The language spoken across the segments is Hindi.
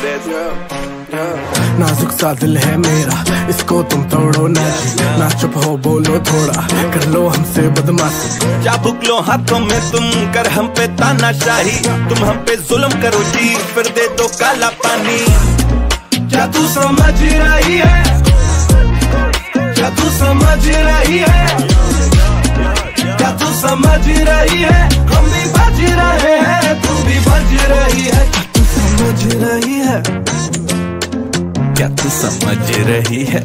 नाजुक सा दिल है मेरा, इसको तुम तोड़ो ना जी, ना चुप हो बोलो थोड़ा, कर लो हमसे बदमाशी। चाबुक लो हाथों में तुम, कर हम पे तानाशाही, तुम हम पे जुल्म करो जी, फिर दे दो काला पानी। क्या तू समझ रही है, क्या तू समझ रही है, क्या तू समझ रही है, हम भी बज रहे हैं, तू भी बज रही है। तू समझ रही है, क्या तू समझ रही है।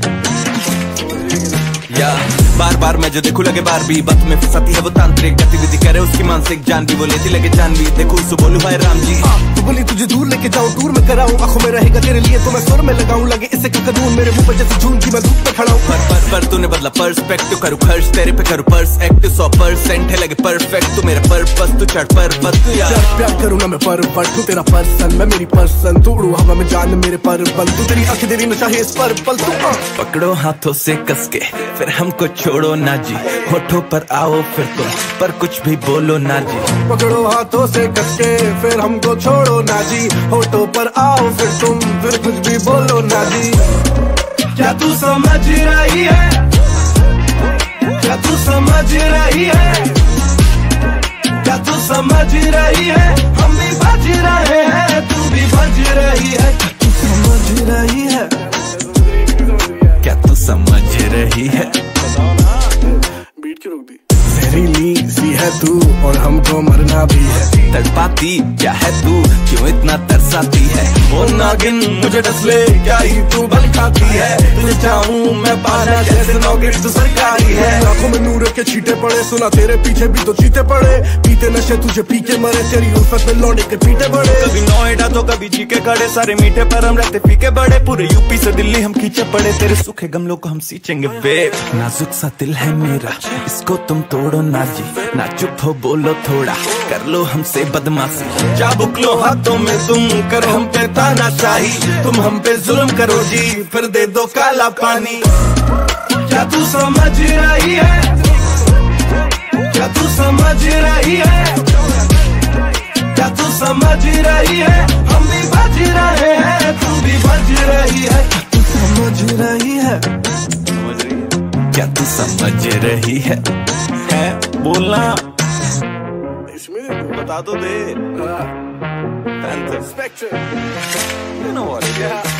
या बार बार मैं जो देखूं लगे बार भी, बत में फंसाती है वो तांत्रिक गतिविधि, करे उसकी मानसिक जान भी, वो लेती लगे जान भी, देखो उसको बोलूं भाई राम जी। तू बोली तुझे दूर लेके जाऊं, दूर में कराऊं, आंखों में रहेगा तेरे लिए तो मैं सुर में लगाऊं, लगे इससे क्या कानून मेरे मुंह पर जैसे जून की मैं धूप पे खड़ा हूं। पर तूने बदला पर्सपेक्टिव, करूं खर्च तेरे पे करूं पर्स एक्टिव, 100% है लगे परफेक्ट, तू मेरा पर्पस, तू चढ़ पर्वत, तू यार प्यार करूं ना मैं पर्वत, तू तेरा पर्सन मैं मेरी पर्सन, तू उड़ू हवा में जान मेरे पर्वत, तू तेरी आंखें तेरी नशा है इस पर्पल। तू पकड़ो हाथों से कस के फिर हमको छोड़ो ना जी, होठों पर आओ फिर तुम, पर कुछ भी बोलो ना जी। पकड़ो हाथों से कस के फिर हमको छोड़ो ना जी, होठों पर आओ फिर तुम, फिर कुछ भी बोलो ना जी। क्या तू समझ रही है, क्या तू समझ रही है, क्या तू समझ रही है, हम भी बज रहे हैं, तू भी बज रही है। तू समझ रही है, क्या तू समझ रही है। बीट क्यों रोक दी। जहरीली सी है तू और हमको मरना भी है, तड़पाती क्या है तू, क्यों इतना तरसाती है, वो नागिन मुझे डस ले, क्या ही तू बल खाती है, तुझे चाहूं मैं पाना जैसे नौकरी तू सरकारी है। आंखों में नूर के छींटे पड़े, सुना तेरे पीछे भी तो चीते पड़े, पीते नशे तुझे पी के मरे, तेरी उल्फत में लौटे के पीटे बड़े। कभी नोएडा तो कभी चीके खड़े, सारे मीठे पर हम रहते फीके बड़े, पूरे यूपी से दिल्ली हम खींचे पड़े, तेरे सूखे गमलों को हम सींचेंगे वे। नाजुक सा दिल है मेरा, इसको तुम तोड़ो ना जी, ना चुप हो बोलो थोड़ा, कर लो हमसे बदमाशी। चाबुक लो हाथों में तुम, कर हम पे तानाशाही, तुम हम पे जुल्म करो जी, फिर दे दो काला पानी। क्या तू समझ रही है, क्या तू समझ रही है, क्या तू समझ रही है, हम भी बज रहे हैं, तू भी बज रही है। तू समझ रही है, क्या तू समझ रही है बोलना इसमें बता तो दे। Spectre. You know what? Yeah.